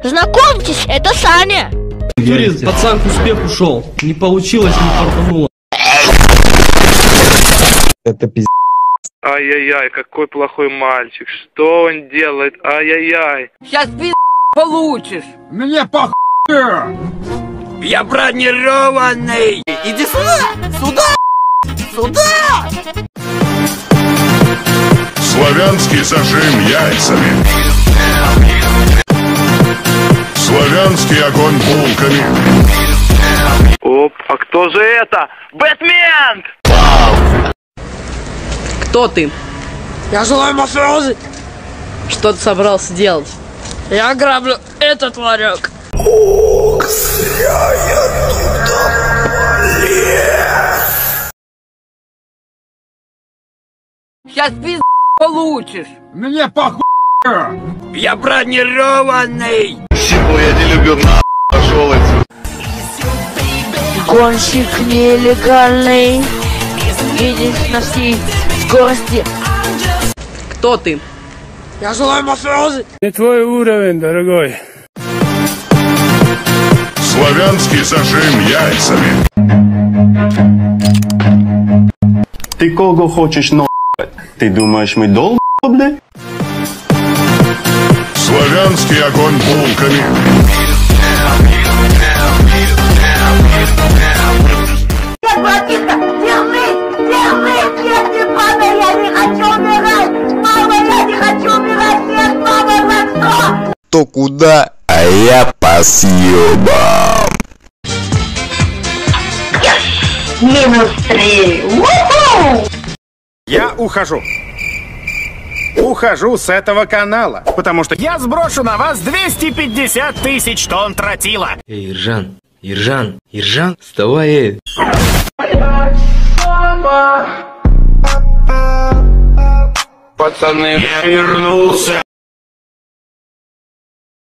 Знакомьтесь, это Саня. Юрий, пацан к успеху шел. Не получилось, не фартануло. Это пиздец. Ай-яй-яй, какой плохой мальчик. Что он делает? Ай-яй-яй. Сейчас получишь. Мне похуй. Я бронированный. Иди сюда! Сюда! Сюда! Славянский зажим яйцами. Славянский огонь булками. Оп, а кто же это? Бэтмен! Кто ты? Я желаю мафиози. Что ты собрался делать? Я граблю этот ларек. Ох, зря я туда полез. Сейчас получишь. Мне похуй. Я бронированный. Чего я не люблю, пошел отсюда. Гонщик нелегальный. Едешь на всей скорости. Кто ты? Я желаю мафиози. Не твой уровень, дорогой. Славянский зажим яйцами. Ты кого хочешь нахуй? Ты думаешь, мы долго, блядь? Славянский огонь булками. То куда, а я по съебам. -3. Я ухожу. Ухожу с этого канала, потому что я сброшу на вас 250 тысяч тонн тротила. Эй, Иржан, вставай. Пацаны, я вернулся.